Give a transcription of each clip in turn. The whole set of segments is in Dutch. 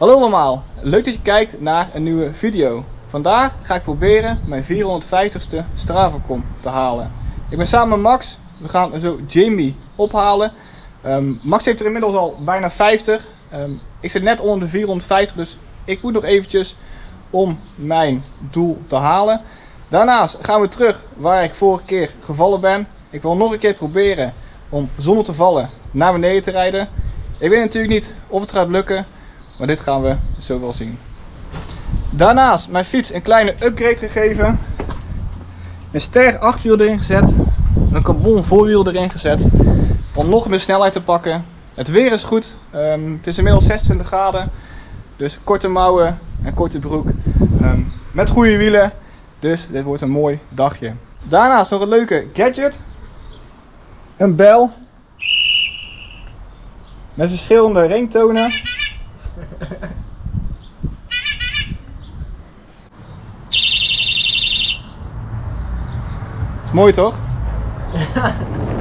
Hallo allemaal, leuk dat je kijkt naar een nieuwe video. Vandaag ga ik proberen mijn 450ste Strava-kom te halen. Ik ben samen met Max, we gaan zo Jamie ophalen. Max heeft er inmiddels al bijna 50. Ik zit net onder de 450, dus ik moet nog eventjes om mijn doel te halen. Daarnaast gaan we terug waar ik vorige keer gevallen ben. Ik wil nog een keer proberen om zonder te vallen naar beneden te rijden. Ik weet natuurlijk niet of het gaat lukken, maar dit gaan we zo wel zien. Daarnaast mijn fiets een kleine upgrade gegeven. Een sterk achterwiel erin gezet. Een carbon voorwiel erin gezet. Om nog meer snelheid te pakken. Het weer is goed. Het is inmiddels 26 graden. Dus korte mouwen en korte broek. Met goede wielen. Dus dit wordt een mooi dagje. Daarnaast nog een leuke gadget. Een bel. Met verschillende ringtonen. Is mooi toch? Ja.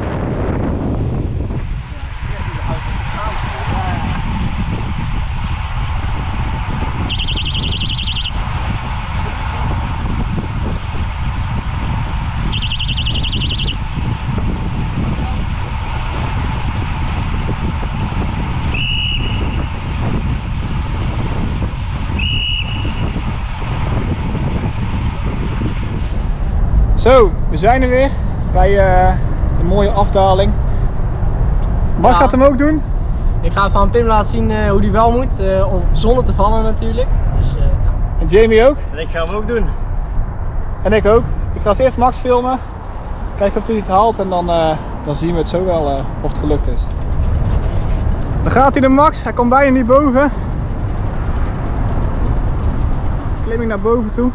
Zo, we zijn er weer bij een mooie afdaling. Bas gaat hem ook doen. Ik ga van Pim laten zien hoe die wel moet, om zonder te vallen natuurlijk. Dus, ja. En Jamie ook. En ik ga hem ook doen. En ik ook. Ik ga als eerst Max filmen. Kijken of hij het haalt en dan zien we het zo wel of het gelukt is. Dan gaat hij de Max, hij komt bijna niet boven. Klimming naar boven toe.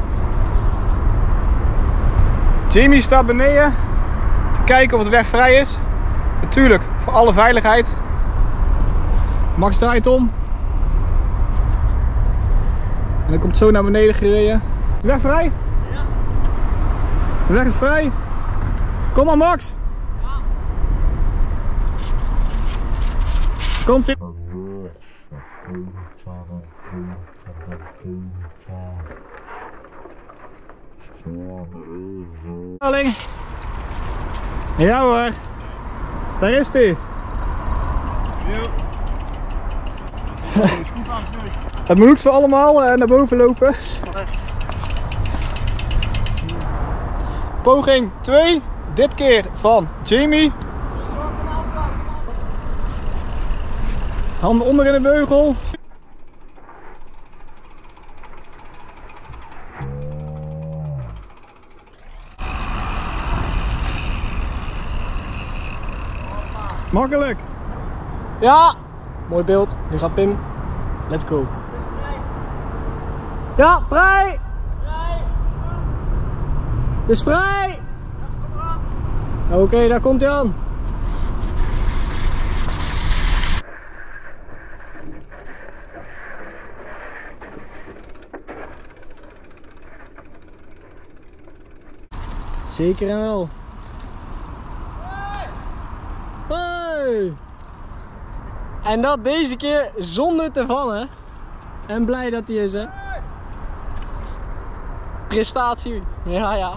Jamie staat beneden te kijken of de weg vrij is. Natuurlijk, voor alle veiligheid. Max draait om. En dan komt zo naar beneden gereden. Is de weg vrij? Ja. De weg is vrij. Kom maar Max. Ja. Komt ie. Ja hoor, daar is hij. Het moet voor allemaal naar boven lopen. Poging 2, dit keer van Jamie. Handen onder in de beugel. Makkelijk! Ja! Mooi beeld. Nu gaat Pim. Let's go. Ja, vrij! Het is vrij! Oké, daar komt hij aan. Zeker en wel. Hey. En dat deze keer zonder te vallen. En blij dat hij is, hè. Prestatie. Ja, ja.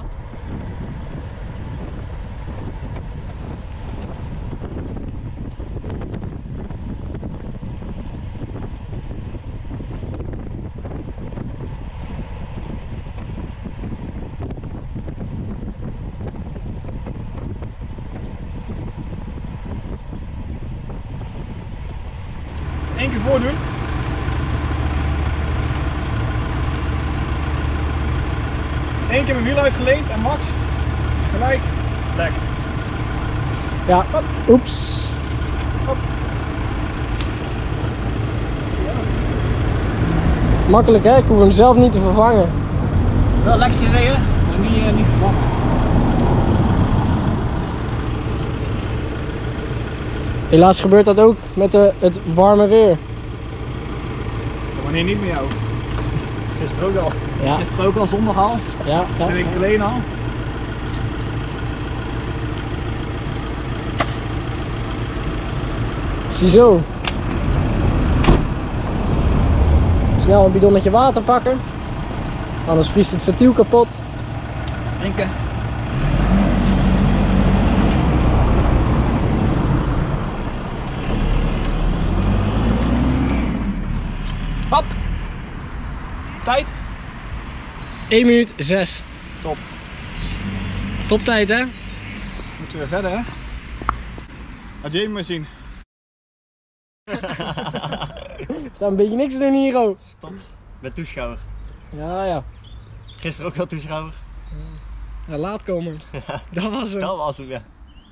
Eén keer voordoen. Eén keer mijn wiel uitgeleend en Max gelijk lek. Ja, oeps. Hop. Makkelijk hè, ik hoef hem zelf niet te vervangen. Wel lekker gereden, maar niet vervangen. Helaas gebeurt dat ook met het warme weer. Wanneer niet meer jou? Gisteren ook al. Ja. Gisteren ook al, zondag al. Ja, ja. 2 weken geleden al. Ziezo. Snel een bidonnetje water pakken. Anders vriest het ventiel kapot. Drinken. Hop. Tijd? 1 minuut 6. Top. Top tijd, hè? Moeten we verder, hè? Laat Jamie maar zien. Er staat een beetje niks te doen hier, oh. Stop. Met toeschouwer. Ja. Gisteren ook wel toeschouwer. Ja, laat komen. Dat was hem. Dat was hem, ja.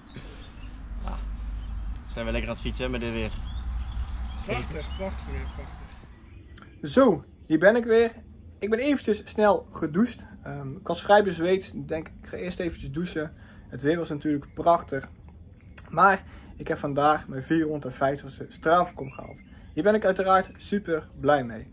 Zijn we lekker aan het fietsen met dit weer. Prachtig weer, prachtig. Zo, hier ben ik weer. Ik ben eventjes snel gedoucht. Ik was vrij bezweet. Ik denk, ik ga eerst eventjes douchen. Het weer was natuurlijk prachtig. Maar ik heb vandaag mijn 450ste Stravakom gehaald. Hier ben ik uiteraard super blij mee.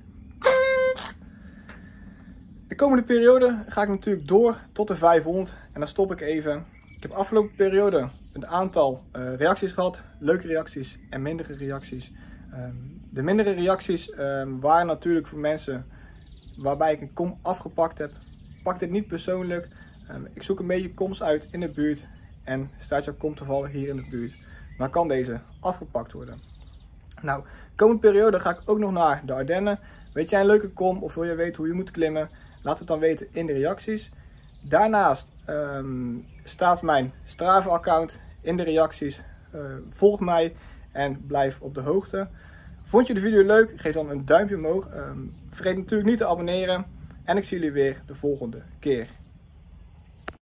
De komende periode ga ik natuurlijk door tot de 500 en dan stop ik even. Ik heb afgelopen periode een aantal reacties gehad, leuke reacties en mindere reacties. De mindere reacties waren natuurlijk voor mensen waarbij ik een kom afgepakt heb. Pak dit niet persoonlijk. Ik zoek een beetje koms uit in de buurt en staat jouw kom toevallig hier in de buurt, dan kan deze afgepakt worden. Nou, de komende periode ga ik ook nog naar de Ardennen. Weet jij een leuke kom of wil je weten hoe je moet klimmen? Laat het dan weten in de reacties. Daarnaast staat mijn Strava-account in de reacties. Volg mij en blijf op de hoogte. Vond je de video leuk? Geef dan een duimpje omhoog. Vergeet natuurlijk niet te abonneren. En ik zie jullie weer de volgende keer.